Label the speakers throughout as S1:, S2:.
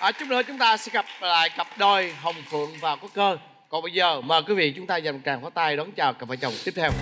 S1: Chút nữa chúng ta sẽ gặp lại cặp đôi Hồng Phượng và Quốc Cơ. Còn bây giờ mời quý vị chúng ta dành một tràng pháo tay đón chào cặp vợ chồng tiếp theo.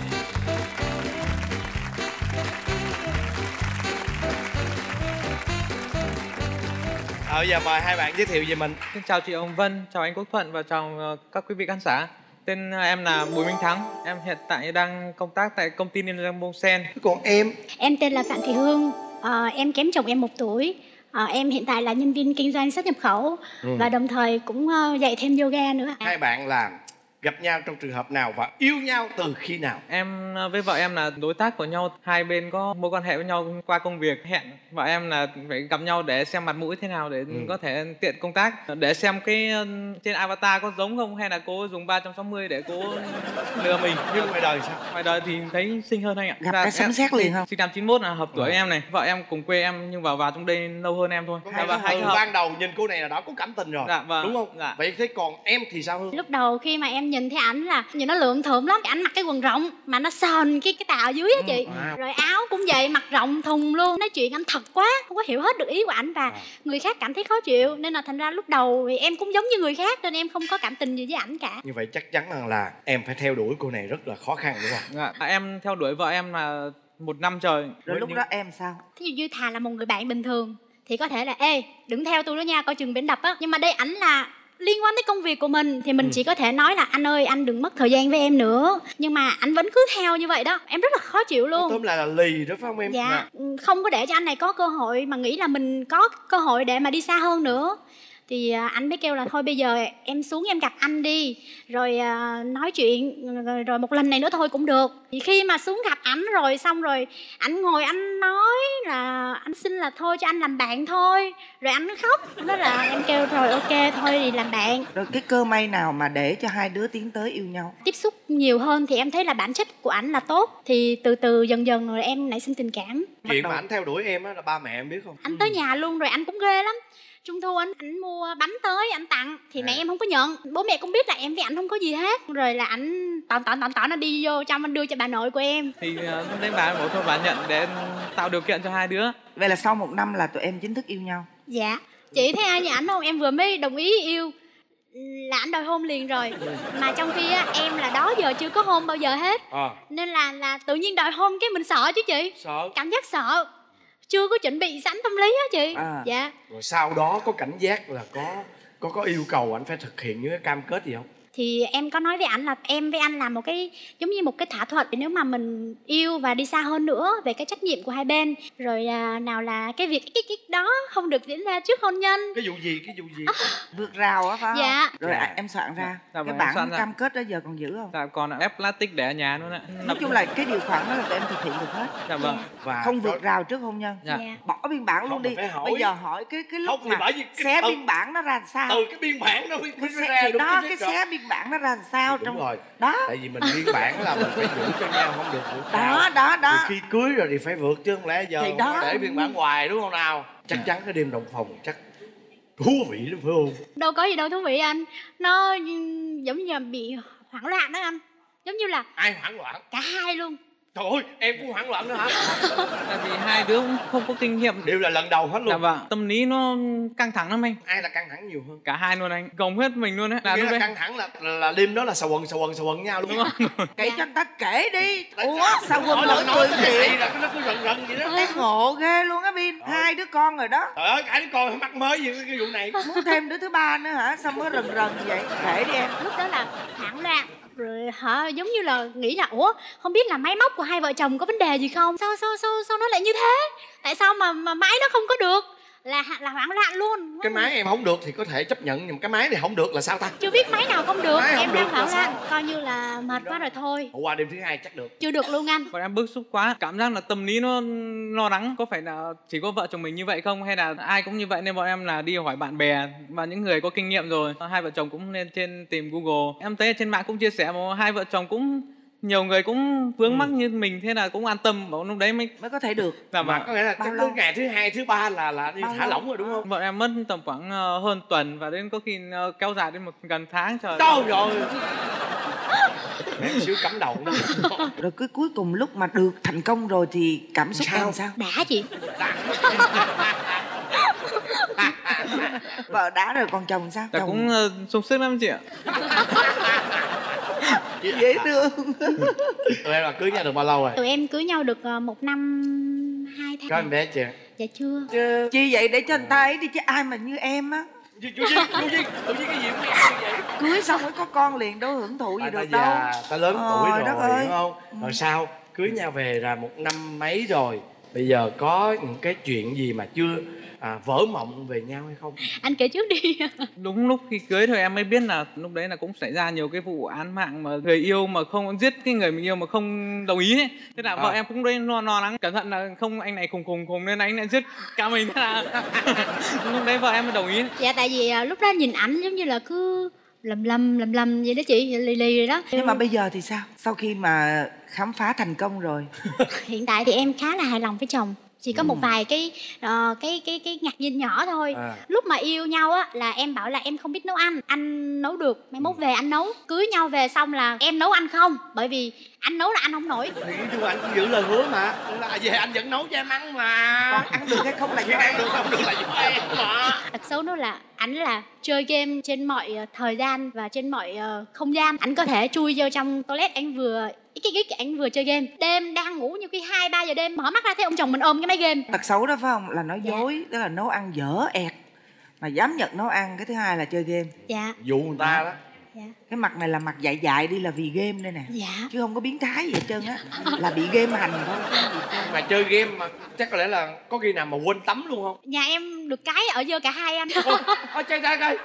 S1: Bây giờ mời hai bạn giới thiệu về mình.
S2: Xin chào chị Hồng Vân, chào anh Quốc Thuận và chào các quý vị khán giả. Tên em là Bùi Minh Thắng, em hiện tại đang công tác tại công ty Liên Lam Bông Sen.
S1: Còn em?
S3: Em tên là Phạm Thị Hương, em kém chồng em 1 tuổi. Em hiện tại là nhân viên kinh doanh xuất nhập khẩu và đồng thời cũng dạy thêm yoga nữa.
S1: Hai bạn là gặp nhau trong trường hợp nào và yêu nhau từ khi nào?
S2: Em với vợ em là đối tác của nhau, hai bên có mối quan hệ với nhau qua công việc. Hẹn vợ em là phải gặp nhau để xem mặt mũi thế nào để có thể tiện công tác, để xem cái trên avatar có giống không hay là cô dùng 360 để cô lừa mình.
S1: Nhưng ngoài đời sao?
S2: Ngoài đời thì thấy xinh hơn anh ạ.
S4: Gặp cái sấm sét liền không?
S2: Sinh năm 91 là hợp tuổi em này. Vợ em cùng quê em nhưng vào trong đây lâu hơn em thôi.
S1: Từ ban đầu nhìn cô này là đã có cảm tình rồi.
S2: Dạ, vâng.
S1: Đúng không?
S2: Dạ.
S1: Vậy thế còn em thì sao Hương?
S3: Lúc đầu khi mà em nhìn thấy ảnh là nhìn nó lượm thượm lắm. Ảnh mặc cái quần rộng mà nó sờn cái tà dưới á chị. Rồi áo cũng vậy, mặc rộng thùng luôn. Nói chuyện anh thật quá, không có hiểu hết được ý của ảnh và người khác cảm thấy khó chịu. Nên là thành ra lúc đầu thì em cũng giống như người khác nên em không có cảm tình gì với ảnh cả.
S1: Như vậy chắc chắn rằng là em phải theo đuổi cô này rất là khó khăn đúng không?
S2: Dạ. Em theo đuổi vợ em là 1 năm trời.
S4: Rồi lúc đó em sao?
S3: Thí dụ như thà là một người bạn bình thường thì có thể là ê đừng theo tôi đó nha, coi chừng biển đập á. Nhưng mà đây ảnh là liên quan tới công việc của mình thì mình chỉ có thể nói là anh ơi anh đừng mất thời gian với em nữa. Nhưng mà anh vẫn cứ theo như vậy đó, em rất là khó chịu luôn.
S1: Tóm lại là lì đó phải không em?
S3: Dạ, không có để cho anh này có cơ hội mà nghĩ là mình có cơ hội để mà đi xa hơn nữa. Thì anh mới kêu là thôi bây giờ em xuống em gặp anh đi. Rồi nói chuyện rồi một lần này nữa thôi cũng được. Thì khi mà xuống gặp ảnh rồi xong rồi anh ngồi anh nói là anh xin là thôi cho anh làm bạn thôi. Rồi anh khóc. Đó là em kêu rồi ok thôi thì làm bạn.
S4: Rồi cái cơ may nào mà để cho hai đứa tiến tới yêu nhau?
S3: Tiếp xúc nhiều hơn thì em thấy là bản chất của ảnh là tốt. Thì từ từ dần dần rồi em nảy sinh tình cảm.
S1: Chuyện mà anh theo đuổi em á là ba mẹ em biết không?
S3: Anh tới nhà luôn rồi anh cũng ghê lắm. Trung thu anh mua bánh tới anh tặng thì mẹ em không có nhận, bố mẹ cũng biết là em với anh không có gì hết. Rồi là anh tỏ nó đi vô trong anh đưa cho bà nội của em.
S2: Thì lúc đấy bà bảo thôi bà nhận để tạo điều kiện cho hai đứa.
S4: Vậy là sau 1 năm là tụi em chính thức yêu nhau?
S3: Dạ. Chị thấy ai nhà ảnh không? Em vừa mới đồng ý yêu là anh đòi hôn liền rồi. Mà trong khi em là đó giờ chưa có hôn bao giờ hết. Nên là tự nhiên đòi hôn cái mình sợ chứ chị.
S1: Sợ?
S3: Cảm giác sợ, chưa có chuẩn bị sẵn tâm lý á chị. Dạ.
S1: Rồi sau đó có cảnh giác là có yêu cầu anh phải thực hiện những cái cam kết gì không?
S3: Thì em có nói với ảnh là em với anh làm một cái giống như một cái thỏa thuận. Nếu mà mình yêu và đi xa hơn nữa về cái trách nhiệm của hai bên. Rồi nào là cái việc cái đó không được diễn ra trước hôn nhân.
S1: Cái vụ gì?
S4: Vượt rào á phải không?
S3: Dạ.
S4: Rồi em soạn ra.
S2: Dạ,
S4: cái
S2: em
S4: bản
S2: soạn ra.
S4: cam kết đó giờ còn giữ không?
S2: Dạ còn ép plastic để ở nhà luôn ạ.
S4: Nói chung là cái điều khoản đó là tụi em thực hiện được hết.
S2: Dạ vâng.
S1: Và
S4: không vượt rào trước hôn nhân.
S2: Dạ.
S3: Dạ.
S4: Bỏ biên bản luôn
S1: Không,
S4: đi.
S1: phải hỏi.
S4: Bây giờ hỏi cái lúc
S1: Không, thì
S4: mà
S1: bởi vì
S4: xé biên bản nó ra làm sao?
S1: Từ cái biên bản đó mới ra
S4: Thì
S1: đúng
S4: đó,
S1: cái
S4: xé biên bản nó ra làm sao?
S1: Đúng
S4: trong
S1: rồi.
S4: Đó.
S1: Tại vì mình biên bản là mình phải giữ cho nhau, không được vượt
S4: Đó.
S1: Thì khi cưới rồi thì phải vượt chứ không lẽ giờ
S4: Thì đó.
S1: để biên bản hoài đúng không nào? Chắc chắn cái đêm đồng phòng chắc thú vị lắm phải không?
S3: Đâu có gì đâu thú vị anh. Nó giống như là bị hoảng loạn đó anh. Giống như là
S1: Ai hoảng loạn?
S3: cả hai luôn.
S1: Trời ơi, em cũng hoảng loạn nữa hả?
S2: Tại vì hai đứa cũng không có kinh nghiệm.
S1: Đều là lần đầu hết luôn.
S2: Dạ vâng. Tâm lý nó căng thẳng lắm anh.
S1: Ai là căng thẳng nhiều hơn?
S2: Cả hai luôn anh. Gồng hết mình luôn đấy.
S1: Nghĩa là căng thẳng là đêm đó là sầu quần nhau luôn.
S2: Đúng không?
S4: Kể cho anh ta kể đi. Ủa sao quên mọi
S1: nói
S4: người
S1: cái
S4: vậy?
S1: này là nó cứ rần vậy đó.
S4: Cái ngộ ghê luôn á Bin. 2 đứa con rồi đó.
S1: Trời ơi, cả đứa con mắc mới gì cái vụ này.
S4: Muốn thêm đứa thứ 3 nữa hả? Sao mới rần vậy? Kể đi em.
S3: Lúc đó là hoảng loạn. Rồi giống như là nghĩ là ủa không biết là máy móc của hai vợ chồng có vấn đề gì không, sao nó lại như thế, tại sao mà máy nó không có được, là hoảng loạn luôn.
S1: Cái máy em không được thì có thể chấp nhận, nhưng cái máy này không được là sao ta?
S3: Chưa biết máy nào không được,
S1: máy
S3: em
S1: không
S3: đang
S1: được
S3: hoảng
S1: là sao?
S3: loạn, coi như là mệt quá rồi thôi.
S1: Qua đêm thứ 2 chắc được.
S3: Chưa được luôn anh.
S2: Bọn em bức xúc quá, cảm giác là tâm lý nó lo lắng, có phải là chỉ có vợ chồng mình như vậy không hay là ai cũng như vậy, nên bọn em là đi hỏi bạn bè và những người có kinh nghiệm rồi. Hai vợ chồng cũng lên trên tìm Google, em thấy trên mạng cũng chia sẻ mà hai vợ chồng cũng nhiều người cũng vướng mắc như mình, thế là cũng an tâm, bảo lúc đấy mới
S4: có thể được.
S2: Dạ
S1: mà
S2: vâng.
S1: có nghĩa là tới ngày thứ 2, thứ 3 là đi thả lỏng rồi đúng không?
S2: Bọn em mất tầm khoảng hơn tuần và đến có khi kéo dài đến gần tháng trời.
S1: Đâu rồi. Em xíu cắm đầu đó.
S4: Rồi cuối cùng lúc mà được thành công rồi thì cảm xúc em sao?
S3: Đã chị.
S4: Vợ đã rồi còn chồng sao?
S2: Dạ
S4: Chồng
S2: cũng sung sức lắm chị ạ.
S4: dễ thương.
S1: Tụi em là cưới nhau được bao lâu rồi?
S3: Tụi em cưới nhau được 1 năm 2 tháng.
S1: Có em bé chưa?
S3: Dạ chưa.
S4: Chi vậy để cho người ta ấy đi chứ ai mà như em á.
S1: Chú Duyên cái gì cũng như vậy.
S4: Cưới xong mới có con liền đâu hưởng thụ gì
S1: Ta
S4: được đâu.
S1: già, ta lớn tuổi
S4: Đất
S1: rồi,
S4: ơi.
S1: hiểu không? Rồi sao? Cưới nhau về là 1 năm mấy rồi. Bây giờ có những cái chuyện gì mà chưa vỡ mộng về nhau hay không?
S3: Anh kể trước đi.
S2: Đúng lúc khi cưới thôi em mới biết là lúc đấy là cũng xảy ra nhiều cái vụ án mạng mà người yêu mà không giết cái người mình yêu mà không đồng ý ấy. Thế là vợ em cũng đấy lo lắng cẩn thận là không anh này khùng nên anh lại giết cả mình. Thế là lúc đấy vợ em mới đồng ý.
S3: Dạ tại vì lúc đó nhìn ảnh giống như là cứ lầm vậy đó chị, lì rồi đó.
S4: Nhưng mà bây giờ thì sao? Sau khi mà khám phá thành công rồi.
S3: Hiện tại thì em khá là hài lòng với chồng. Chỉ có một vài cái ngạc nhiên nhỏ thôi. Lúc mà yêu nhau á là em bảo là em không biết nấu ăn, anh nấu được, mai mốt về anh nấu. Cưới nhau về xong là em nấu anh không, bởi vì anh nấu là anh không nổi.
S1: Thì nói chung anh cũng giữ lời hứa mà, là về anh vẫn nấu cho em ăn mà.
S4: Còn ăn được hay không là do em.
S1: Ăn được không được là do em mà.
S3: Tật xấu nó là ảnh là chơi game trên mọi thời gian và trên mọi không gian. Ảnh có thể chui vô trong toilet, anh vừa anh vừa chơi game. Đêm đang ngủ nhiều khi 2-3 giờ đêm mở mắt ra thấy ông chồng mình ôm cái máy game.
S4: Tật xấu đó phải không? Là nói dối, tức là nấu ăn dở ẹt mà dám nhận nấu ăn. Cái thứ hai là chơi game.
S3: Dạ.
S1: Dụ người ta đó.
S3: Dạ.
S4: Cái mặt này là mặt dại đi là vì game đây nè.
S3: Dạ.
S4: Chứ không có biến thái gì hết trơn á. Là bị game hành thôi.
S1: Mà chơi game mà chắc có lẽ là có khi nào mà quên tắm luôn không?
S3: Nhà em được cái ở dơ cả hai anh.
S1: Ôi chơi ra coi.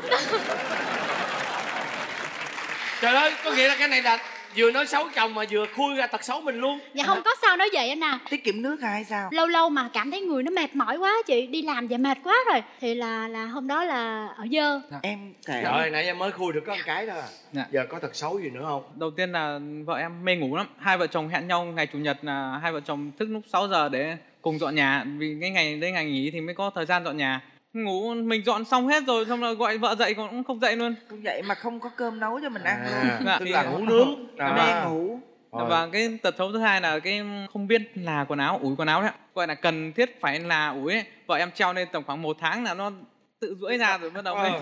S1: Trời ơi, có nghĩa là cái này là vừa nói xấu chồng mà vừa khui ra tật xấu mình luôn.
S3: Dạ không có sao nói vậy anh à.
S4: Tiết kiệm nước hay sao?
S3: Lâu lâu mà cảm thấy người nó mệt mỏi quá chị, đi làm về mệt quá rồi thì là hôm đó là ở dơ.
S4: Em kể.
S1: Trời, nãy em mới khui được có một cái thôi à.
S2: Dạ.
S1: Giờ có tật xấu gì nữa không?
S2: Đầu tiên là vợ em mê ngủ lắm. Hai vợ chồng hẹn nhau ngày chủ nhật là hai vợ chồng thức lúc 6 giờ để cùng dọn nhà. Vì cái ngày đấy ngày nghỉ thì mới có thời gian dọn nhà. Ngủ mình dọn xong hết rồi, xong rồi gọi vợ dậy còn cũng không dậy luôn.
S4: Cũng vậy mà không có cơm nấu cho mình ăn luôn.
S2: Dạ,
S1: Tức
S2: thì-
S1: là ngủ nướng.
S4: Mê ngủ.
S2: Và cái tật xấu thứ hai là cái không biết là quần áo, ủi quần áo đấy ạ. Gọi là cần thiết phải là ủi ấy. Vợ em treo lên tầm khoảng 1 tháng là nó tự duỗi ra rồi bắt đầu lên.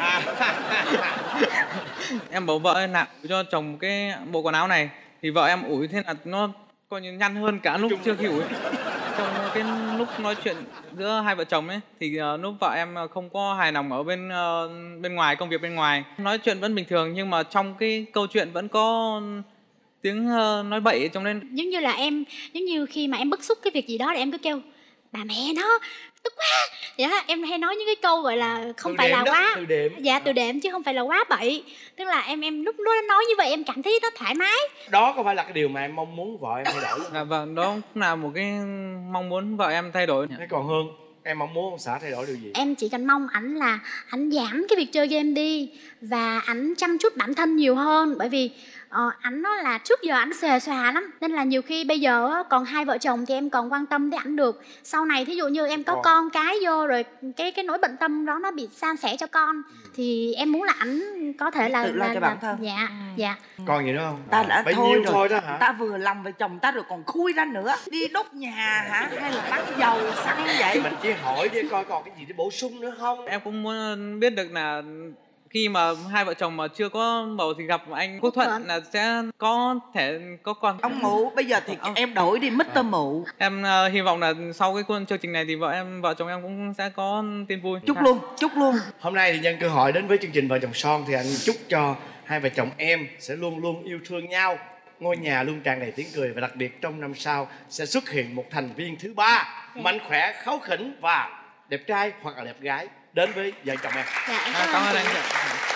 S2: Em bảo vợ em là ủi cho chồng cái bộ quần áo này. Thì vợ em ủi thế là nó coi như nhăn hơn cả lúc chưa khi ủi. Trong cái lúc nói chuyện giữa hai vợ chồng ấy thì lúc vợ em không có hài lòng ở bên ngoài, công việc bên ngoài, nói chuyện vẫn bình thường nhưng mà trong cái câu chuyện vẫn có tiếng nói bậy trong nên.
S3: Giống như là em, giống như khi mà em bức xúc cái việc gì đó thì em cứ kêu bà mẹ nó tức quá. Dạ em hay nói những cái câu gọi là không
S1: Từ
S3: phải
S1: đệm
S3: là
S1: đó,
S3: quá
S1: từ đệm.
S3: dạ từ đệm chứ không phải là quá bậy. Tức là em lúc đó nói như vậy em cảm thấy nó thoải mái.
S1: Đó có phải là cái điều mà em mong muốn vợ em thay đổi không?
S2: Dạ vâng, đó cũng là một cái mong muốn vợ em thay đổi.
S1: Thế còn Hương, em mong muốn ông xã thay đổi điều gì?
S3: Em chỉ cần mong ảnh là ảnh giảm cái việc chơi game đi và ảnh chăm chút bản thân nhiều hơn, bởi vì ảnh nó là trước giờ ảnh xề xòa lắm nên là nhiều khi bây giờ á, còn hai vợ chồng thì em còn quan tâm tới ảnh được. Sau này thí dụ như em có con cái vô rồi cái nỗi bận tâm đó nó bị san sẻ cho con thì em muốn là ảnh có thể là
S4: tự lo cho bản thân.
S3: Dạ dạ.
S1: Còn gì nữa không?
S4: Ta đã
S1: bấy
S4: thôi
S1: nhiêu
S4: rồi.
S1: thôi đó hả?
S4: Ta vừa lòng với chồng ta rồi còn khui ra nữa. Đi đốt nhà hả? Hay là bán dầu xăng vậy?
S1: Mình chỉ hỏi để coi còn cái gì để bổ sung nữa không?
S2: Em cũng muốn biết được là khi mà hai vợ chồng mà chưa có bầu thì gặp anh Quốc Thuận là sẽ có thể có con.
S4: Ông Mụ bây giờ thì em đổi đi Mr. Mụ.
S2: Em hy vọng là sau cái chương trình này thì vợ chồng em cũng sẽ có tin vui.
S4: Chúc luôn.
S1: Hôm nay thì nhân cơ hội đến với chương trình Vợ Chồng Son thì anh chúc cho hai vợ chồng em sẽ luôn luôn yêu thương nhau, ngôi nhà luôn tràn đầy tiếng cười, và đặc biệt trong năm sau sẽ xuất hiện một thành viên thứ ba mạnh khỏe, kháu khỉnh và đẹp trai hoặc là đẹp gái đến với vợ chồng em.
S3: Dạ em
S2: Cảm ơn anh.
S3: chị.